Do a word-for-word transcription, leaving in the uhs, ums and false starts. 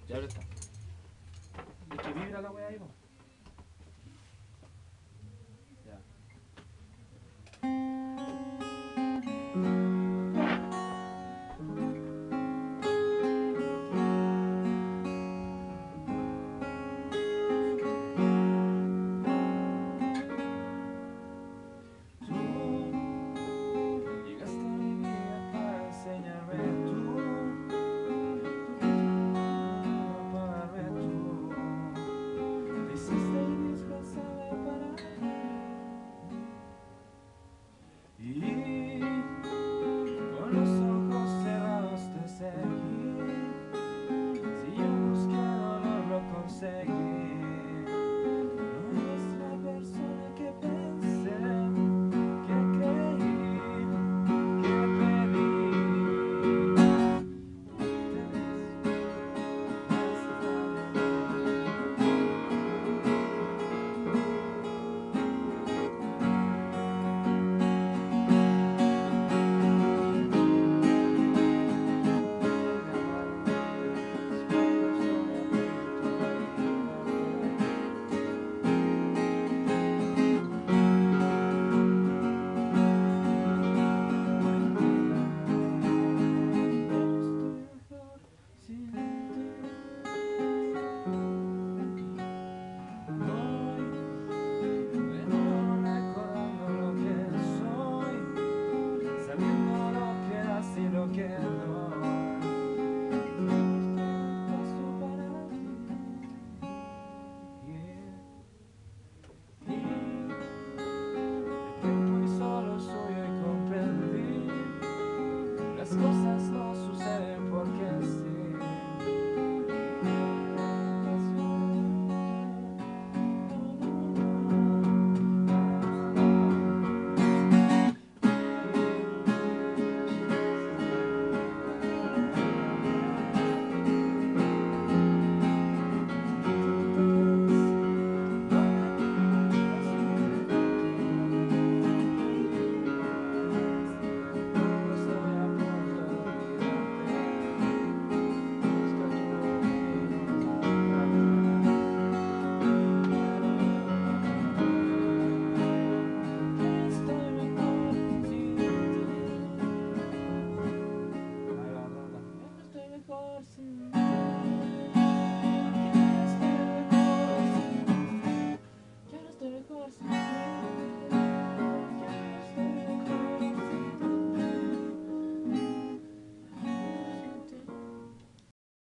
Ya ahora está. Es que vibra la wea ahí, po. Ya. Llegaste a mi vida para enseñarme tú, para apagarme tú. Te hiciste indispensable para mí. Y con los ojos cerrados te seguí. Si yo busqué dolor lo conseguí. No eres la persona que pensé, que creí, que pedí. Las cosas no suceden porque sí. Estoy mejor sin ti.